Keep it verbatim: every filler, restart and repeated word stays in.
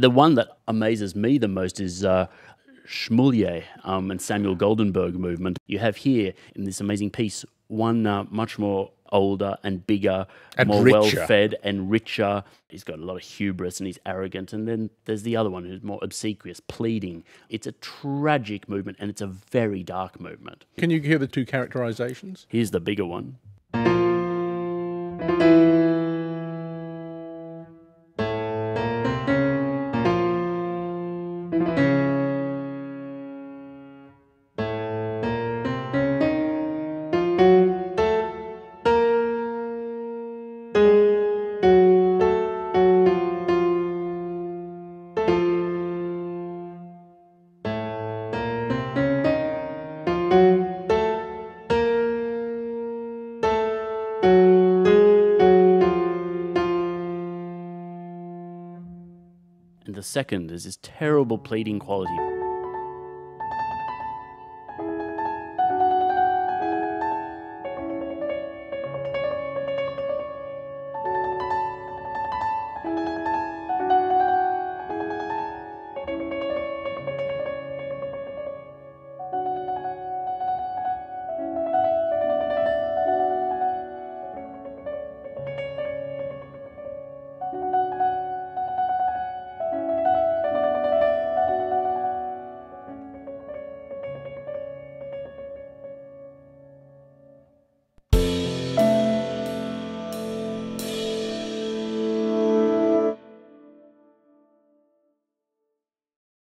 The one that amazes me the most is uh, Schmoulier um, and Samuel Goldenberg movement. You have here in this amazing piece one uh, much more older and bigger, and more richer. well-fed and richer. He's got a lot of hubris and he's arrogant. And then there's the other one who's more obsequious, pleading. It's a tragic movement and it's a very dark movement. Can you hear the two characterizations? Here's the bigger one. And the second is this terrible pleading quality.